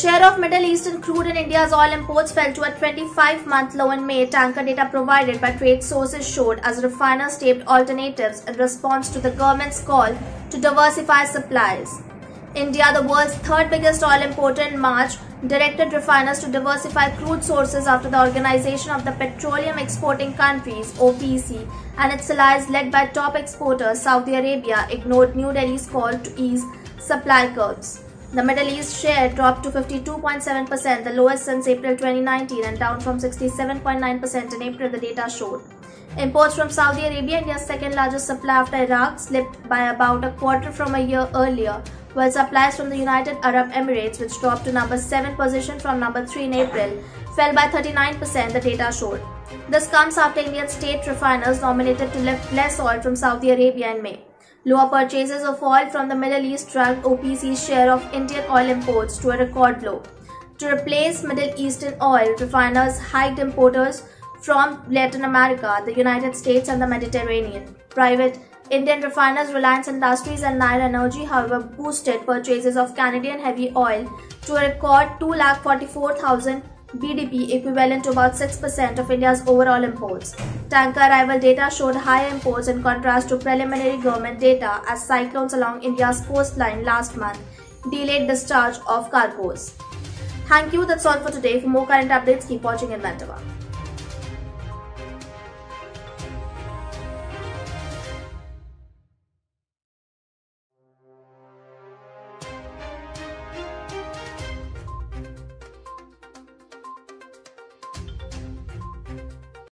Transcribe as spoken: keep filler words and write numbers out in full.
share of Middle Eastern crude in India's oil imports fell to a twenty-five month low in May, tanker data provided by trade sources showed, as refiners taped alternatives in response to the government's call to diversify supplies. India, the world's third biggest oil importer in March, directed refiners to diversify crude sources after the Organization of the Petroleum Exporting Countries (O P E C) and its allies led by top exporter Saudi Arabia ignored New Delhi's call to ease supply curbs. The Middle East share dropped to fifty-two point seven percent, the lowest since April twenty nineteen, and down from sixty-seven point nine percent in April, the data showed. Imports from Saudi Arabia, India's second largest supplier after Iraq, slipped by about a quarter from a year earlier, while supplies from the United Arab Emirates, which dropped to number seven position from number three in April, fell by thirty-nine percent, the data showed. This comes after Indian state refiners nominated to lift less oil from Saudi Arabia in May. Lower purchases of oil from the Middle East dragged O P E C's share of Indian oil imports to a record low. To replace Middle Eastern oil, refiners hiked importers from Latin America, the United States and the Mediterranean. Private Indian refiners Reliance Industries and Nair Energy, however, boosted purchases of Canadian heavy oil to a record two lakh forty-four thousand B D P, equivalent to about six percent of India's overall imports. Tanker arrival data showed higher imports in contrast to preliminary government data, as cyclones along India's coastline last month delayed discharge of cargoes. Thank you, that's all for today. For more current updates, keep watching Inventava.